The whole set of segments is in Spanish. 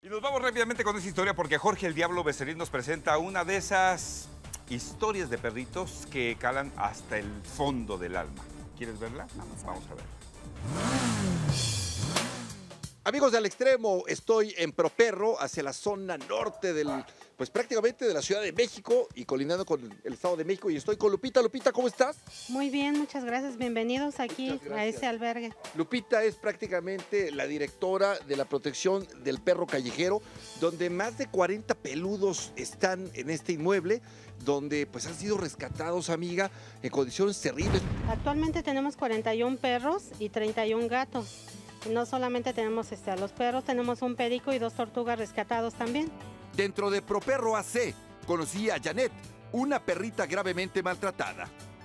Y nos vamos rápidamente con esa historia porque Jorge el Diablo Becerril nos presenta una de esas historias de perritos que calan hasta el fondo del alma. ¿Quieres verla? Vamos a ver. Amigos de Al Extremo, estoy en Properro, hacia la zona norte pues prácticamente de la Ciudad de México y colindando con el Estado de México, y estoy con Lupita. Lupita, ¿cómo estás? Muy bien, muchas gracias. Bienvenidos aquí a este albergue. Lupita es prácticamente la directora de la protección del perro callejero, donde más de 40 peludos están en este inmueble, donde pues han sido rescatados, amiga, en condiciones terribles. Actualmente tenemos 41 perros y 31 gatos. No solamente tenemos a los perros, tenemos un perico y 2 tortugas rescatados también. Dentro de Properro AC conocí a Janet, una perrita gravemente maltratada.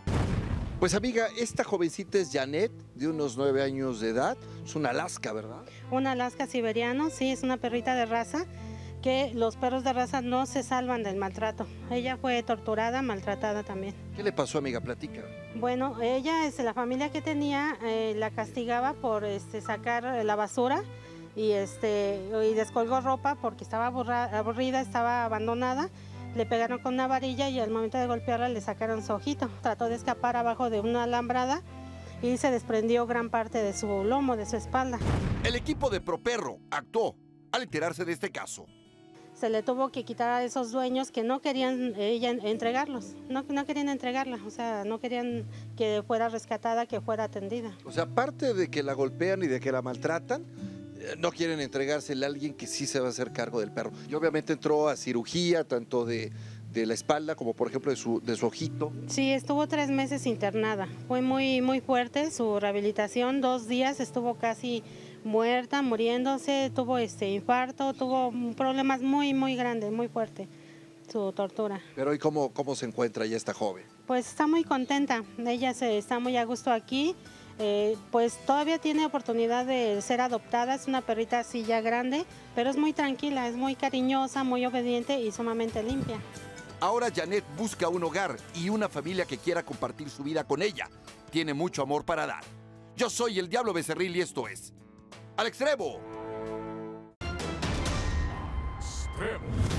Pues amiga, esta jovencita es Janet, de unos 9 años de edad. Es una Alaska, ¿verdad? Una Alaska siberiano, sí, es una perrita de raza, que los perros de raza no se salvan del maltrato. Ella fue torturada, maltratada también. ¿Qué le pasó, amiga? Platica. Bueno, ella, la familia que tenía, la castigaba por sacar la basura y descolgó ropa porque estaba aburrida, estaba abandonada. Le pegaron con una varilla y al momento de golpearla le sacaron su ojito. Trató de escapar abajo de una alambrada y se desprendió gran parte de su lomo, de su espalda. El equipo de Properro actuó al enterarse de este caso. Se le tuvo que quitar a esos dueños que no querían entregarlos, no querían entregarla, o sea, no querían que fuera rescatada, que fuera atendida. O sea, aparte de que la golpean y de que la maltratan, no quieren entregársela a alguien que sí se va a hacer cargo del perro. Y obviamente entró a cirugía, tanto de la espalda como por ejemplo de su ojito. Sí, estuvo 3 meses internada, fue muy fuerte su rehabilitación, 2 días estuvo casi muerta, muriéndose, tuvo infarto, tuvo problemas muy grandes, muy fuerte su tortura. Pero ¿y cómo se encuentra ya esta joven? Pues está muy contenta, ella está muy a gusto aquí, pues todavía tiene oportunidad de ser adoptada, es una perrita así ya grande, pero es muy tranquila, es muy cariñosa, muy obediente y sumamente limpia. Ahora Janet busca un hogar y una familia que quiera compartir su vida con ella. Tiene mucho amor para dar. Yo soy el Diablo Becerril y esto es Al Extremo. Extremo.